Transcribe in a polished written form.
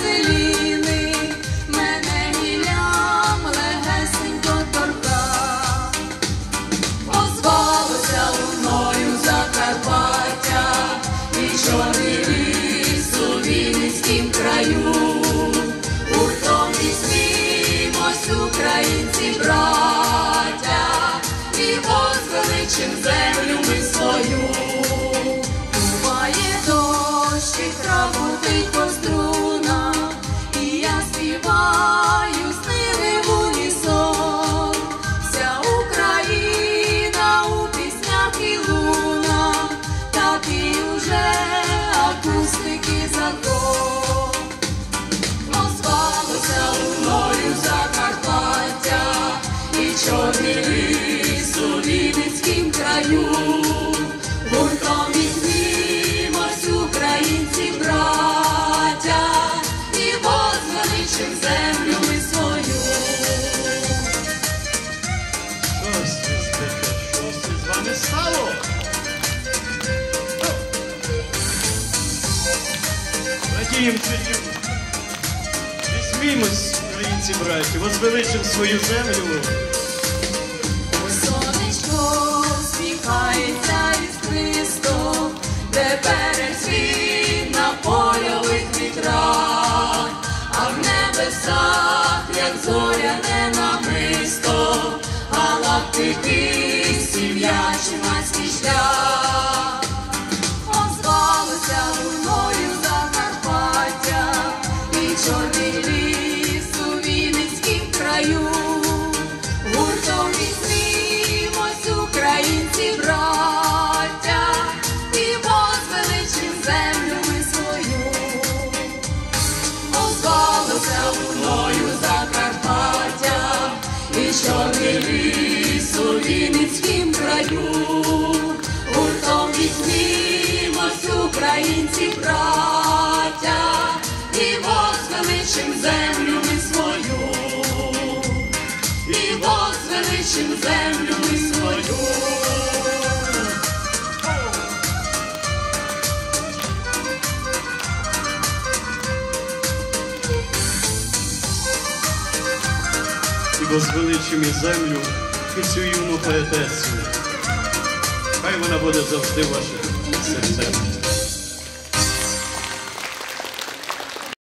Василіни, мене гіллям легесенько торкав. Озвалося луною Закарпаття і чорний ліс у Вінницькім краю. Гуртом візьмімось, українці, браття, і возвеличим землю ми свою. Буває дощ, і храпотить по струнах, і я співаю з ними в унісон. Вся Україна у піснях і лунах, такий уже акустики закон. Озвалося луною Закарпаття і чорний ліс у Вінницькім краю. Гуртом візьмімось, українці, браття, і возвеличим землю ми свою. Щось із вами стало? Радієм життю. Візьмімось, українці, браті, возвеличим свою землю. Сонечко всміхається іскристо, де перецвіт на польових вітрах, а в небесах, як зоряне намисто, галактики сім'ячі мацький шлях. Озвалося луною Закарпаття і чорний ліс у Вінницькім краю. Гуртом візьмімось, українці, браття, і возвеличим землю ми свою. Озвалося луною Закарпаття і чорний ліс у Вінницькім краю. Гуртом візьмімось, українці, браття, і возвеличим землю ми свою. І возвеличим землю ми свою. І возвеличим і землю, і цю юну поетесу. Хай вона буде завжди в ваших серцях.